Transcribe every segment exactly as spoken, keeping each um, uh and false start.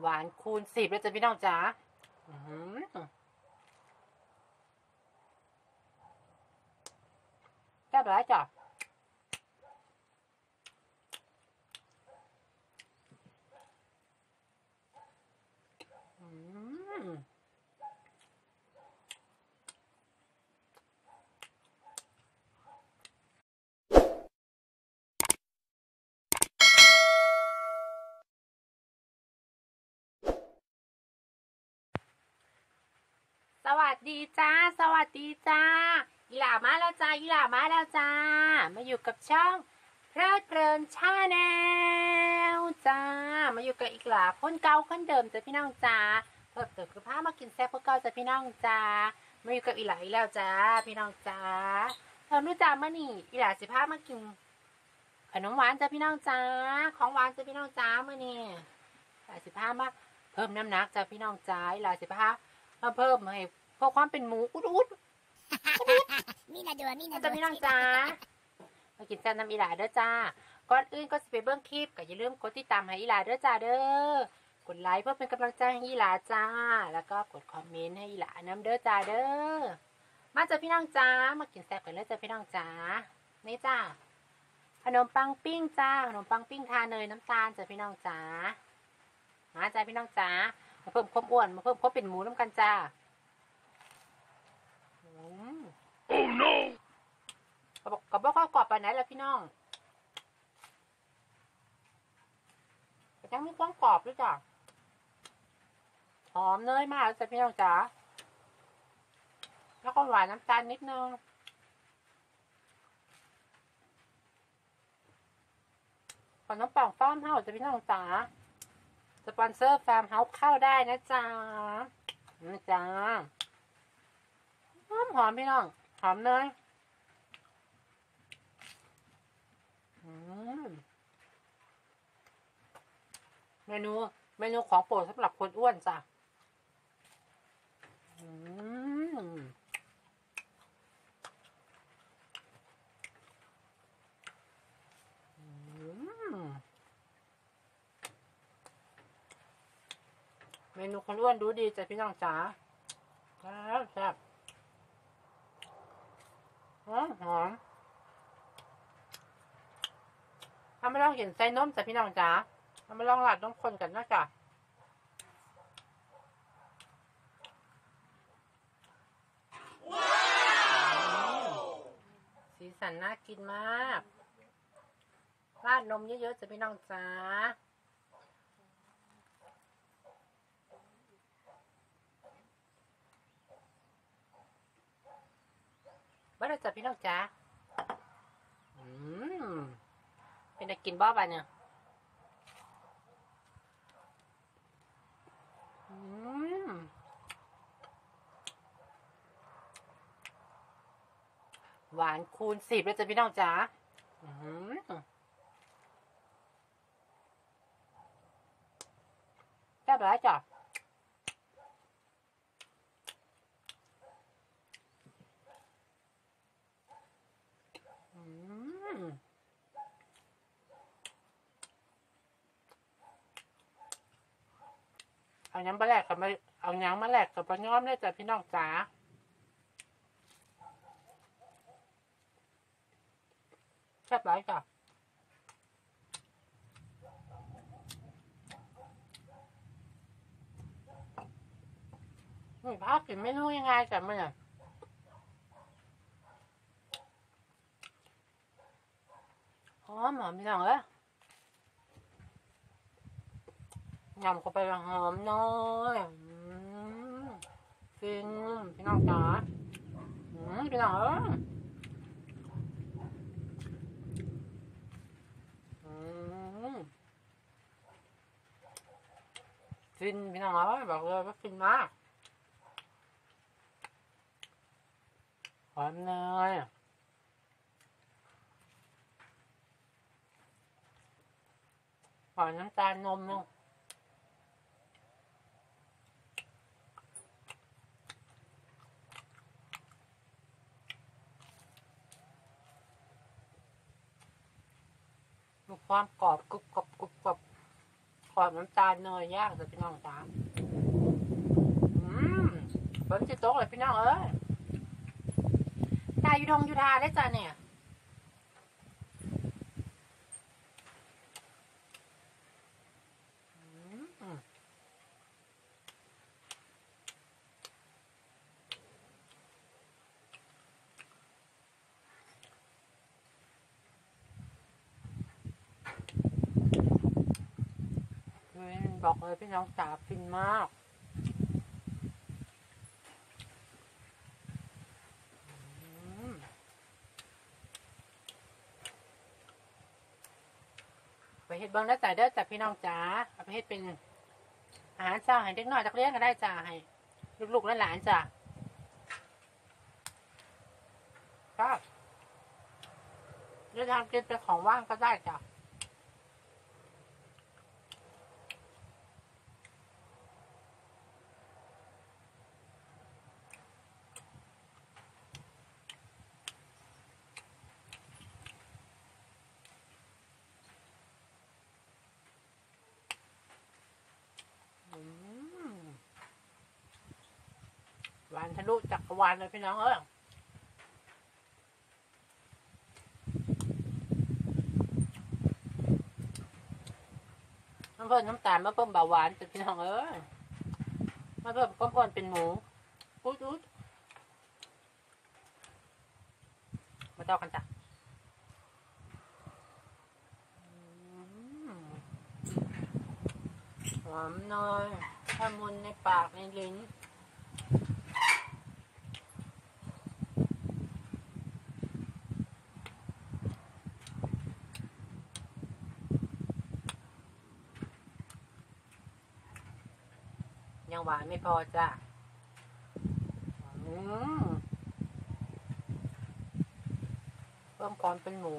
หวานคูณสิบแล้วจ้ะพี่น้องจ๋าแซ่บหลายจ้ะสวัสดีจ้าสวัสดีจ้าอีหล่ามาแล้วจ้าอีหล่ามาแล้วจ้ามาอยู่กับช่องเพลิดเพลินชาแนลจ้ามาอยู่กับอีกหล่าคนเก่าคนเดิมจ้ะพี่น้องจ้าเพิ่มเติมคือพามากินแซ่บเพื่อเก่าจ้ะพี่น้องจ้ามาอยู่กับอีหล่าอีกแล้วจ้าพี่น้องจ้าเพิ่มรู้จ้ามานี่อีหล่าสิพามากินขนมหวานจ้ะพี่น้องจ้าของหวานจ้ะพี่น้องจ้ามานี่อีหล่าสิพามาเพิ่มน้ำหนักจ้ะพี่น้องจ้าอีหล่าสิพามาเพิ่มให้เพื่อความเป็นหมูอุดอุดมีนาดัวมีนาดัวจะพี่น้องจ้ามากินแซ่บน้ำอีหลาเด้อจ้าก่อนอื่นก็สิไปเบิ้งคลิปก็อย่าลืมกดติดตามให้อีหลาเด้อจ้าเด้อกดไลค์เพื่อเป็นกำลังใจให้อีหลาจ้าแล้วก็กดคอมเมนต์ให้อีหลาน้ำเด้อจ้าเด้อมาจ้าพี่น้องจ้ามากินแซ่บกันเลยจ้าพี่น้องจ้านี่จ้าขนมปังปิ้งจ้าขนมปังปิ้งทาเนยน้ำตาลจ้าพี่น้องจ้ามาจ้าพี่น้องจ้ามาเพิ่มความอ้วนมาเพิ่มความเป็นหมูน้ำกันจ้าโอ้ no กระบอกกระบอกข้าวกรอบไปไหนแล้วพี่น้องแต่ยังมีความกรอบด้วยจ้ะหอมเนยมากจ้ะพี่น้องจ๋าแล้วก็หวานน้ำตาลนิดนึงขอน้ำปังฟ้ามเฮาจ้ะพี่น้องจ๋าสปอนเซอร์ฟาร์มเฮาเข้าได้นะจ๊ะนะจ๊ะหอมหอมพี่น้องหอมเนยเมนูเมนูของโปรดสำหรับคนอ้วนจ้ะเมนูคนอ้วนดูดีจ้ะพี่น้องจ๋าแล้วแซ่บหอมหอมถ้าไม่ลองเห็นไส้นมจ้ะพี่น้องจ๋าถ้าไม่ลองหลัดนมคนกันนะจ๊ะสีสันน่ากินมากราดนมเยอะๆจ้ะพี่น้องจ๋าบ้านจ้ะพี่น้องจ๋าอืมเป็นได้กินบ้าบ้านเนี่ยอืมหวานคูณสิบเลยจ้ะพี่น้องจ๋าอืมแซ่บหลายจ้ะเอายังมาแลกกับมาเอายังมาแลกกับปลาย้อมเลยจ้ะพี่น้องจ๋าแซ่บหลายจ้ะนี่พากินเมนูยังไงจ้ะมันเนี่ยหอมหอมพี่น้องเอ้ยยำเข้าไปหอมน้อยกินพี่น้องจ๋าพี่น้องเอ้ยฟินพี่น้องเอ้ยบอกเลยว่าฟินมากหอมเนยหอมน้ำตาลนมเนาะมีความกรอบกรุบกรอบกรุบกรอบขอบน้ำตาลเนยย่างจะพี่น้องจ้าอืมฝนจะตกเลยพี่น้องเอ้ยตายอยู่ทงอยู่ทาได้จ้ะเนี่ยบอกเลยพี่น้องจ๋าฟินมากไปเฮ็ดเบิ้งแล้วจ่ายเด้อจ้ะพี่น้องจ๋าเอาไปเฮ็ดเป็นอาหารเช้าให้เด็กน้อยนักเรียนก็ได้จ้าให้ลูกๆและหลานจ้ะครับจะทำกินเป็นของว่างก็ได้จ้ะหวานทะลุจักรวาลเลยพี่น้องเอ้ยน้ำเพิ่มน้ำตาลมาเพิ่มเบาหวานจ้ะพี่น้องเอ้ยมาเพิ่มก้มอ่อนเป็นหมูอุ๊ดอุ๊ดมาต่อกันจ้ะหอมเนยละมุนในปากในลิ้นยังหวานไม่พอจ้ะเพิ่มความเป็นหมู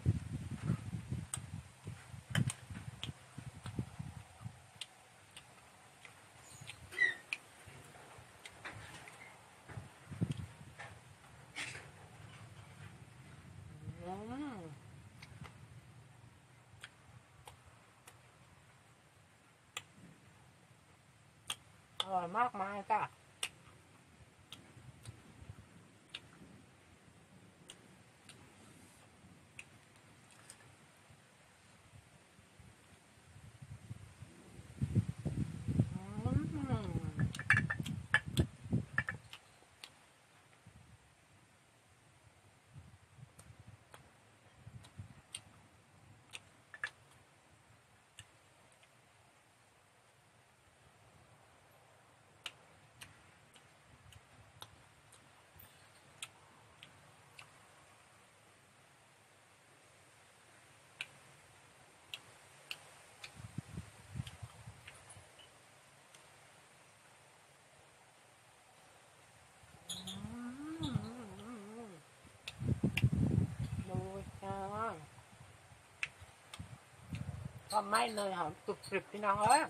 อร่อยมากมายจ้ะหอมไหม้เลยหอมกรุบกริบพี่น้องเอ้ย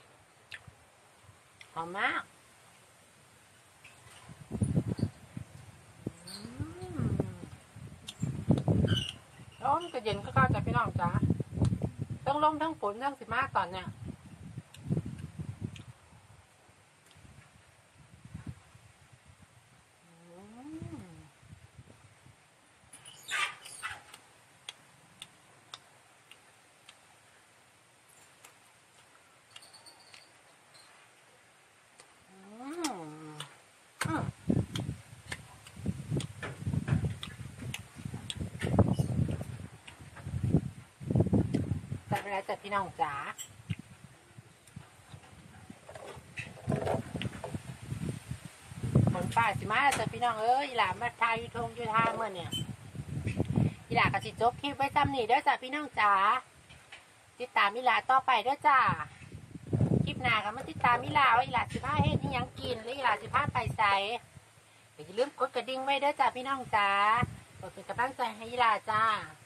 หอมมากลมก็เย็นก็เข้าใจพี่น้องจ้าทั้งลมทั้งฝนทั้งสิมาตอนเนี่ยเวลาจัดพี่น้องจ๋าฝนป่าสิมาจัดพี่น้องเอ้ยหลานมาทายยูทงยูทาเมื่อเนี่ยอีหลากระสิจบคลิปไว้ซ้ำนี่เด้อจ้ะพี่น้องจ๋าติดตามอีหลาต่อไปเด้อจ้าคลิปหน้าก็มาติดตามอีหลาว่าอีหลาสิพาเฮ็ดยังกินหรืออีหลาสิพาไปใส่อย่าลืมกดกระดิ่งไว้เด้อจ้ะพี่น้องจ๋ากดเป็นกำลังใจให้อีหลาจ้า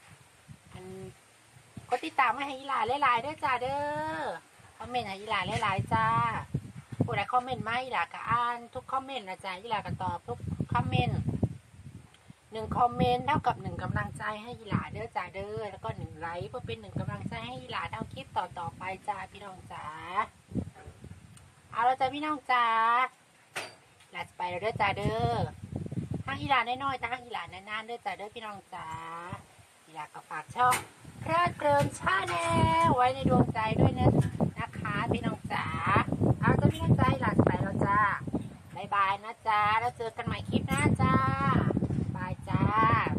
ก็ติดตามให้อีหลาหลายๆด้วยจ้าเด้อคอมเมนต์ให้อีหลาหลายๆจ้าผู้ใดคอมเมนต์มาอีหลาก็อ่านทุกคอมเมนต์นะจ้าอีหลาก็ตอบทุกคอมเมนต์หนึ่งคอมเมนต์เท่ากับหนึ่งกำลังใจให้อีหลาเด้อจ้าเด้อแล้วก็หนึ่งไลค์เพื่อเป็นหนึ่งกำลังใจให้อีหลาทำคลิปต่อๆไปจ้าพี่น้องจ๋าเอาละจ้าพี่น้องจ๋าหลาจะไปแล้วเด้อจ้าเด้อทั้งอีหลาน้อยๆทั้งอีหลานานๆเด้อจ้าเด้อพี่น้องจ๋าอีหลาก็ฝากช่องเพลิดเพลินชาแนลไว้ในดวงใจด้วยนะนะคะพี่น้องจ๋าเอาจ้าพี่น้องจ๋าอีหลาจะไปแล้วจ้าบายบายนะจ้าแล้วเจอกันใหม่คลิปหน้าจ้าบายจ้า